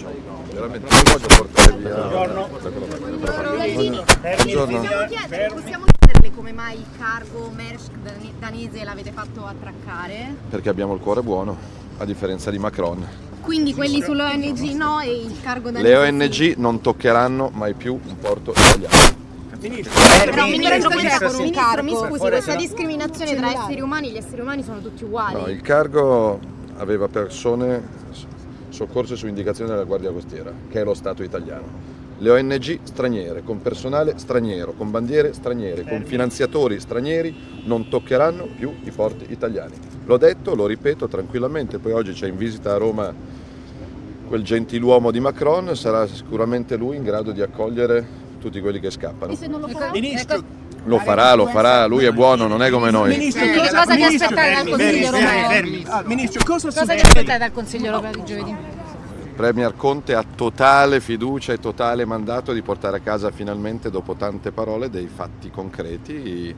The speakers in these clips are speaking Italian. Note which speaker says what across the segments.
Speaker 1: veramente non voglio portare via.
Speaker 2: Possiamo chiederle come mai il cargo Maersk danese l'avete fatto attraccare?
Speaker 1: Perché abbiamo il cuore buono, a differenza di Macron.
Speaker 2: Quindi quelli sulle ONG no e il cargo danese
Speaker 1: Le ONG non toccheranno mai più un porto italiano.
Speaker 2: Però Ministro, mi scusi, questa discriminazione tra esseri umani, gli esseri umani sono tutti uguali.
Speaker 1: No, il cargo aveva persone soccorse su indicazione della Guardia Costiera, che è lo Stato italiano. Le ONG straniere, con personale straniero, con bandiere straniere, con finanziatori stranieri, non toccheranno più i porti italiani. L'ho detto, lo ripeto tranquillamente, poi oggi c'è in visita a Roma quel gentiluomo di Macron, sarà sicuramente lui in grado di accogliere tutti quelli che scappano.
Speaker 2: E se non lo farà?
Speaker 1: Lo farà, lui è buono, non è come noi.
Speaker 2: Ministro, cosa ti aspettate dal Consiglio europeo?
Speaker 3: Ministro, cosa
Speaker 2: ti aspettate dal Consiglio europeo di giovedì?
Speaker 1: Il Premier Conte ha totale fiducia e totale mandato di portare a casa finalmente, dopo tante parole, dei fatti concreti,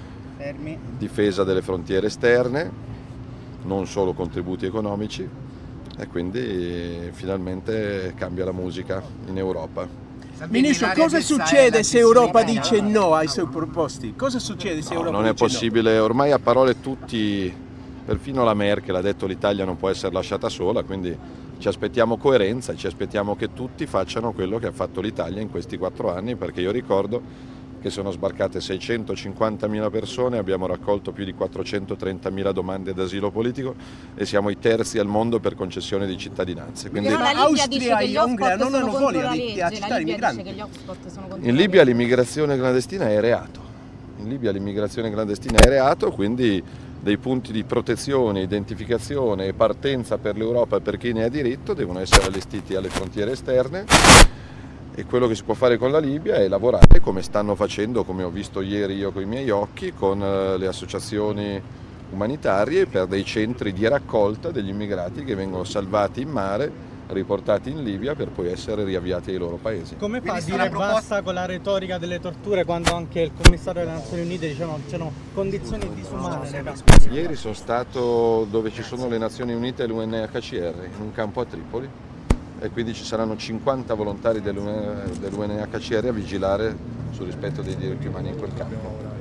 Speaker 1: difesa delle frontiere esterne, non solo contributi economici, e quindi finalmente cambia la musica in Europa.
Speaker 3: Ministro, cosa succede se Europa dice no ai suoi proposti? Cosa succede se Europa
Speaker 1: non è
Speaker 3: dice
Speaker 1: possibile, ormai a parole tutti, perfino la Merkel ha detto l'Italia non può essere lasciata sola, quindi ci aspettiamo coerenza, ci aspettiamo che tutti facciano quello che ha fatto l'Italia in questi 4 anni, perché io ricordo che sono sbarcate 650.000 persone, abbiamo raccolto più di 430.000 domande d'asilo politico e siamo i terzi al mondo per concessione di cittadinanze. Quindi
Speaker 3: Austria e Ungheria non hanno voglia di accettare i migranti.
Speaker 1: In Libia l'immigrazione clandestina è reato. In Libia l'immigrazione clandestina è reato, quindi dei punti di protezione, identificazione e partenza per l'Europa e per chi ne ha diritto devono essere allestiti alle frontiere esterne. E quello che si può fare con la Libia è lavorare come stanno facendo, come ho visto ieri io con i miei occhi, con le associazioni umanitarie per dei centri di raccolta degli immigrati che vengono salvati in mare, riportati in Libia per poi essere riavviati ai loro paesi.
Speaker 4: Come fa a dire basta con la retorica delle torture quando anche il commissario delle Nazioni Unite dice no, c'erano condizioni disumane?
Speaker 1: Ieri sono stato dove ci sono le Nazioni Unite e l'UNHCR, in un campo a Tripoli, e quindi ci saranno 50 volontari dell'UNHCR a vigilare sul rispetto dei diritti umani in quel campo.